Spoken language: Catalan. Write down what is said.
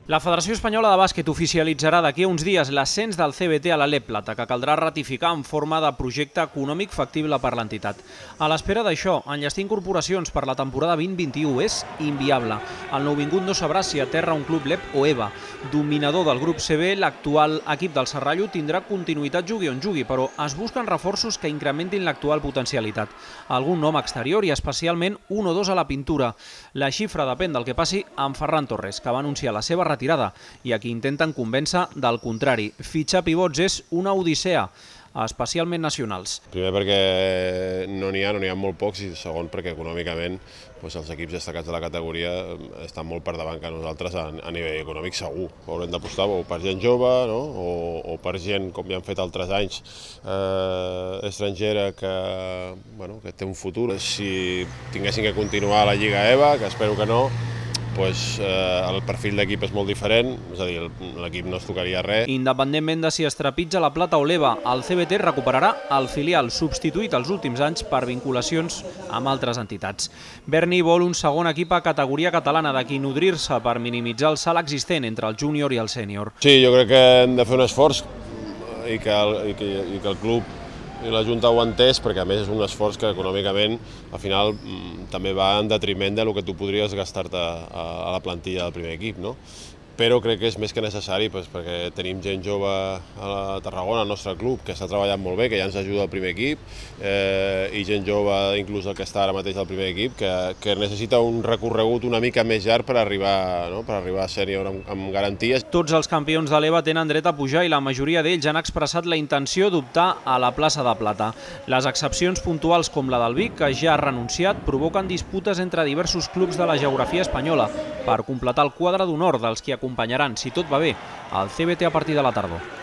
La Federació Espanyola de Bàsquet oficialitzarà d'aquí a uns dies l'ascens del CBT a la LEP Plata, que caldrà ratificar en forma de projecte econòmic factible per l'entitat. A l'espera d'això, enllestir incorporacions per la temporada 2021 és inviable. El nouvingut no sabrà si aterra un club LEP o EVA. Dominador del grup CB, l'actual equip del Serrallo tindrà continuïtat jugui on jugui, però es busquen reforços que incrementin l'actual potencialitat. Algun nom exterior i especialment un o dos a la pintura. La xifra depèn del que passi amb Ferran Torres, que va anunciar la seva retirada i a qui intenten convèncer del contrari. Fitxar pivots és una odissea, especialment nacionals. Primer perquè no n'hi ha molt pocs, i segon perquè econòmicament els equips destacats de la categoria estan molt per davant que nosaltres a nivell econòmic segur. Haurem d'apostar per gent jove o per gent, com ja han fet altres anys, estrangera que té un futur. Si tinguessin que continuar a la Lliga EVA, que espero que no, el perfil d'equip és molt diferent, és a dir, l'equip no es tocaria res. Independentment de si es trepitja la Plata o l'EVA, el CBT recuperarà el filial, substituït els últims anys per vinculacions amb altres entitats. Berni vol un segon equip a categoria catalana de qui nodrir-se per minimitzar el salt existent entre el júnior i el sènior. Sí, jo crec que hem de fer un esforç i que el club i la Junta ho ha entès, perquè a més és un esforç que econòmicament al final també va en detriment del que tu podries gastar-te a la plantilla del primer equip, no? Però crec que és més que necessari perquè tenim gent jove a Tarragona, al nostre club, que està treballant molt bé, que ja ens ajuda al primer equip, i gent jove, inclús el que està ara mateix al primer equip, que necessita un recorregut una mica més llarg per arribar a sènior amb garanties. Tots els campions de l'EVA tenen dret a pujar i la majoria d'ells han expressat la intenció d'optar a la plaça de plata. Les excepcions puntuals com la del Vic, que ja ha renunciat, provoquen disputes entre diversos clubs de la geografia espanyola per completar el quadre d'honor dels qui acompanyaran, si tot va bé, el CBT a partir de la tardor.